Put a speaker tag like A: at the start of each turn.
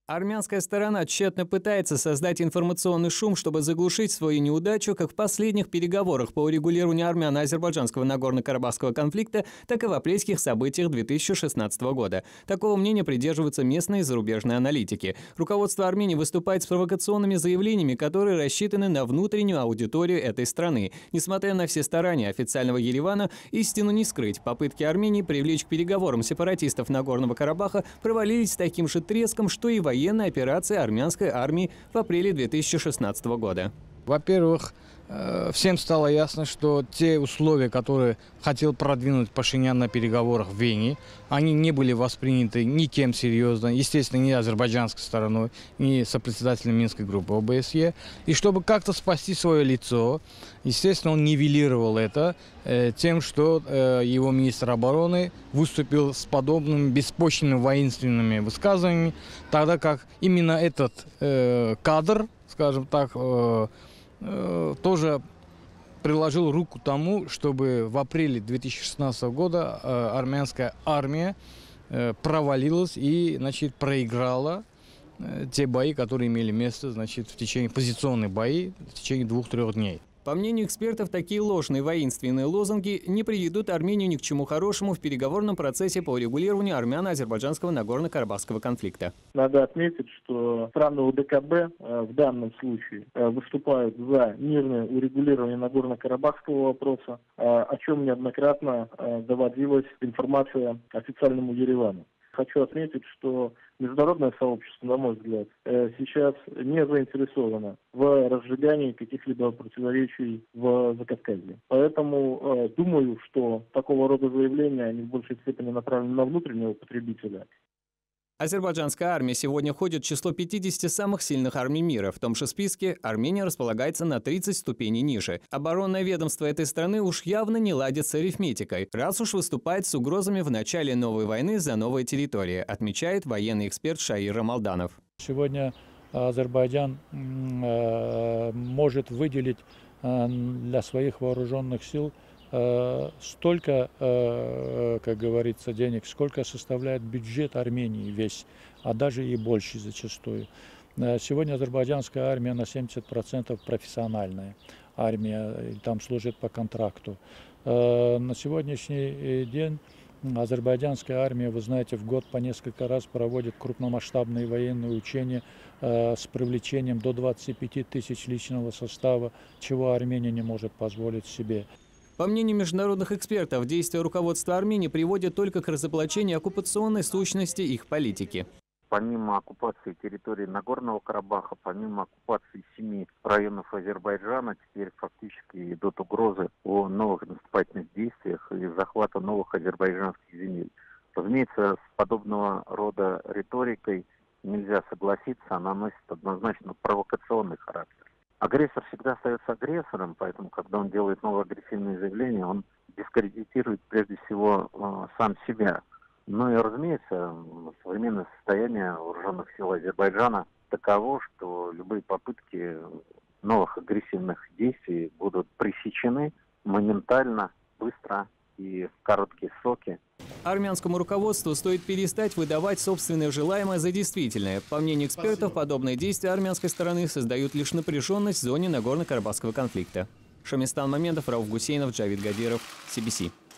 A: Армянская сторона тщетно пытается создать информационный шум, чтобы заглушить свою неудачу как в последних переговорах по урегулированию армяно-азербайджанского Нагорно-Карабахского конфликта, так и в апрельских событиях 2016 года. Такого мнения придерживаются местные и зарубежные аналитики. Руководство Армении выступает с провокационными заявлениями, которые рассчитаны на внутреннюю аудиторию этой страны. Несмотря на все старания официального Еревана, истину не скрыть. Попытки Армении привлечь к переговорам сепаратистов Нагорного Карабаха провалились с таким же треском, что и военная операция армянской армии в апреле 2016 года.
B: Во-первых, всем стало ясно, что те условия, которые хотел продвинуть Пашинян на переговорах в Вене, они не были восприняты никем серьезно, естественно, ни азербайджанской стороной, ни сопредседателем Минской группы ОБСЕ. И чтобы как-то спасти свое лицо, естественно, он нивелировал это тем, что его министр обороны выступил с подобными беспочвенными воинственными высказываниями, тогда как именно этот кадр, скажем так, тоже приложил руку тому, чтобы в апреле 2016 года армянская армия провалилась и, значит, проиграла те бои, которые имели место, значит, в течение позиционных бои в течение 2-3 дней.
A: По мнению экспертов, такие ложные воинственные лозунги не приведут Армению ни к чему хорошему в переговорном процессе по урегулированию армяно-азербайджанского Нагорно-Карабахского конфликта.
C: Надо отметить, что страны ОДКБ в данном случае выступают за мирное урегулирование Нагорно-Карабахского вопроса, о чем неоднократно доводилась информация официальному Еревану. Хочу отметить, что международное сообщество, на мой взгляд, сейчас не заинтересовано в разжигании каких-либо противоречий в Закавказье. Поэтому думаю, что такого рода заявления, они в большей степени направлены на внутреннего потребителя.
A: Азербайджанская армия сегодня входит в число 50 самых сильных армий мира. В том же списке Армения располагается на 30 ступеней ниже. Оборонное ведомство этой страны уж явно не ладит с арифметикой, раз уж выступает с угрозами в начале новой войны за новые территории, отмечает военный эксперт Шаир Рамалданов.
D: Сегодня Азербайджан может выделить для своих вооруженных сил столько, как говорится, денег, сколько составляет бюджет Армении весь, а даже и больше зачастую. Сегодня азербайджанская армия на 70% профессиональная армия, там служит по контракту. На сегодняшний день азербайджанская армия, вы знаете, в год по несколько раз проводит крупномасштабные военные учения с привлечением до 25 тысяч личного состава, чего Армения не может позволить себе.
A: По мнению международных экспертов, действия руководства Армении приводят только к разоблачению оккупационной сущности их политики.
E: Помимо оккупации территории Нагорного Карабаха, помимо оккупации 7 районов Азербайджана, теперь фактически идут угрозы о новых наступательных действиях и захвата новых азербайджанских земель. Разумеется, с подобного рода риторикой нельзя согласиться, она носит однозначно провокационный характер. Агрессор всегда остается агрессором, поэтому, когда он делает новые агрессивные заявления, он дискредитирует прежде всего сам себя. Ну и, разумеется, современное состояние вооруженных сил Азербайджана таково, что любые попытки новых агрессивных действий будут пресечены моментально, быстро и в короткие сроки.
A: Армянскому руководству стоит перестать выдавать собственное желаемое за действительное. По мнению экспертов, подобные действия армянской стороны создают лишь напряженность в зоне Нагорно-Карабахского конфликта. Шамистан Мамедов, Рауф Гусейнов, Джавид Гадиров, CBC.